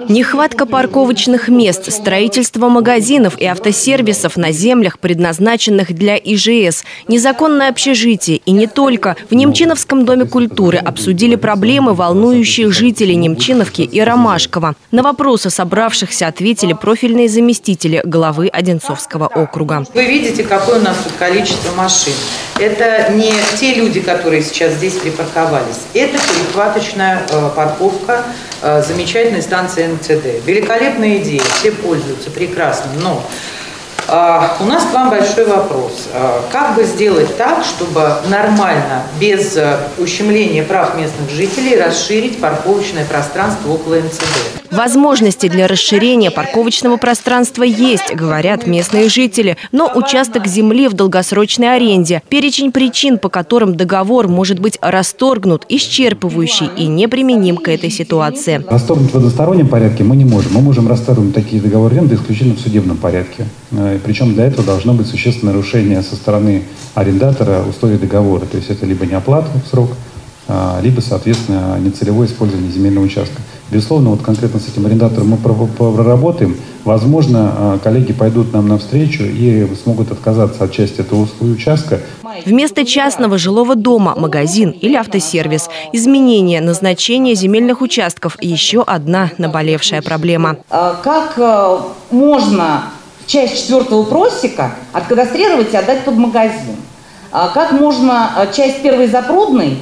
Нехватка парковочных мест, строительство магазинов и автосервисов на землях, предназначенных для ИЖС, незаконное общежитие и не только. В Немчиновском доме культуры обсудили проблемы, волнующие жителей Немчиновки и Ромашкова. На вопросы собравшихся ответили профильные заместители главы Одинцовского округа. Вы видите, какое у нас тут количество машин. Это не те люди, которые сейчас здесь припарковались. Это перехваточная парковка замечательной станции МЦД. Великолепная идея, все пользуются, прекрасно. Но у нас к вам большой вопрос. Как бы сделать так, чтобы нормально, без ущемления прав местных жителей, расширить парковочное пространство около МЦД? Возможности для расширения парковочного пространства есть, говорят местные жители. Но участок земли в долгосрочной аренде. Перечень причин, по которым договор может быть расторгнут, исчерпывающий и неприменим к этой ситуации. Расторгнуть в одностороннем порядке мы не можем. Мы можем расторгнуть такие договоры аренды исключительно в судебном порядке. Причем для этого должно быть существенное нарушение со стороны арендатора условий договора. То есть это либо неоплата в срок, либо, соответственно, нецелевое использование земельного участка. Безусловно, вот конкретно с этим арендатором мы проработаем. Возможно, коллеги пойдут нам навстречу и смогут отказаться от части этого участка. Вместо частного жилого дома – магазин или автосервис. Изменение назначения земельных участков – еще одна наболевшая проблема. Как можно часть 4-го просека откадастрировать и отдать под магазин? Как можно часть 1-й запрудной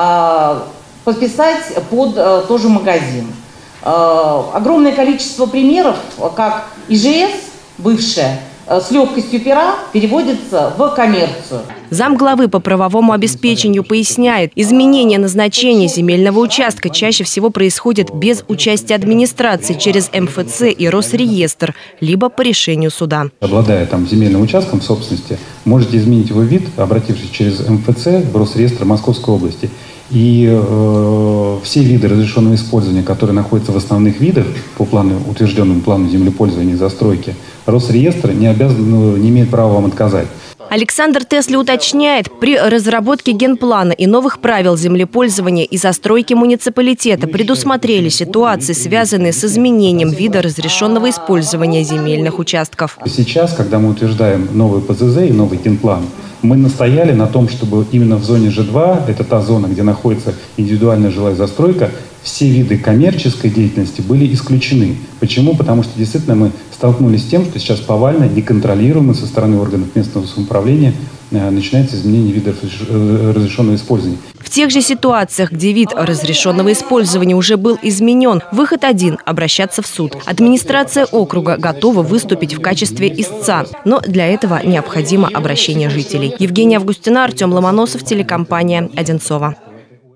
подписать под тоже магазин? Огромное количество примеров, как ИЖС, бывшая, с легкостью пера переводится в коммерцию. Замглавы по правовому обеспечению поясняет, изменение назначения земельного участка чаще всего происходит без участия администрации через МФЦ и Росреестр, либо по решению суда. Обладая земельным участком в собственности, можете изменить его вид, обратившись через МФЦ в Росреестр Московской области. И все виды разрешенного использования, которые находятся в основных видах по утвержденному плану землепользования и застройки, Росреестр не имеет права вам отказать. Александр Тесли уточняет, при разработке генплана и новых правил землепользования и застройки муниципалитета предусмотрели ситуации, связанные с изменением вида разрешенного использования земельных участков. Сейчас, когда мы утверждаем новый ПЗЗ и новый генплан, мы настояли на том, чтобы именно в зоне Ж2, это та зона, где находится индивидуальная жилая застройка, все виды коммерческой деятельности были исключены. Почему? Потому что действительно мы столкнулись с тем, что сейчас повально, неконтролируемо со стороны органов местного самоуправления начинается изменение видов разрешенного использования. В тех же ситуациях, где вид разрешенного использования уже был изменен, выход один – обращаться в суд. Администрация округа готова выступить в качестве истца, но для этого необходимо обращение жителей. Евгения Августина, Артем Ломоносов, телекомпания «Одинцова».